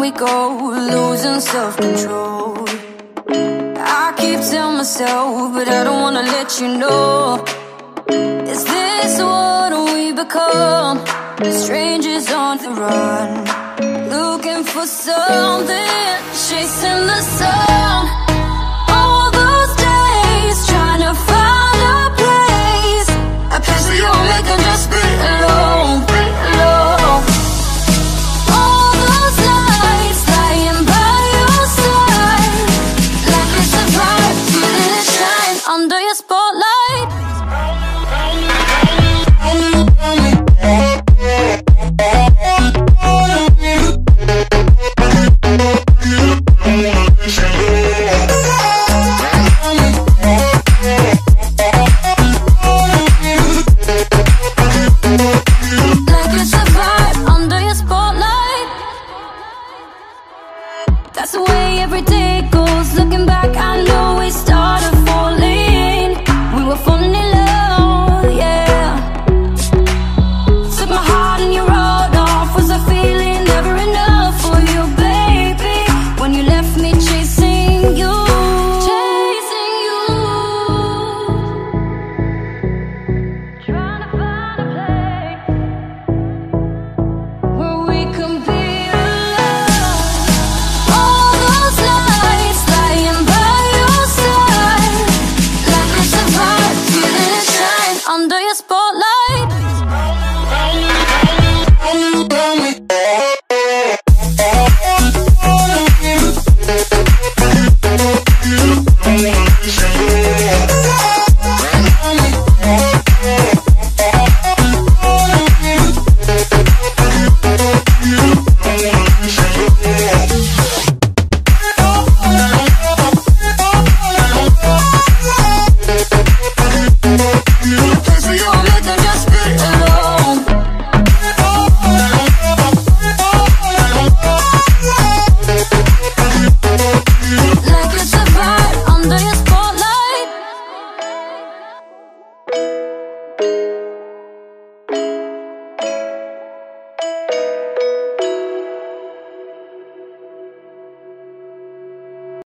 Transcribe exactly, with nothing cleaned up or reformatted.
we go, losing self-control. I keep telling myself, but I don't wanna let you know. Is this what we become? Strangers on the run, looking for something, chasing the sun. All those days, trying to find a place, a place where you'll make them just be alone, be alone. All those nights, lying by your side, like it's a vibe, feeling it shine under your spotlight. That's the way every day goes. Looking back, I know we started falling. We were falling in love, yeah. Took my heart and you rolled off. Was I feeling never enough for you, baby? When you left me chasing you, chasing you, trying to find a place where we can be.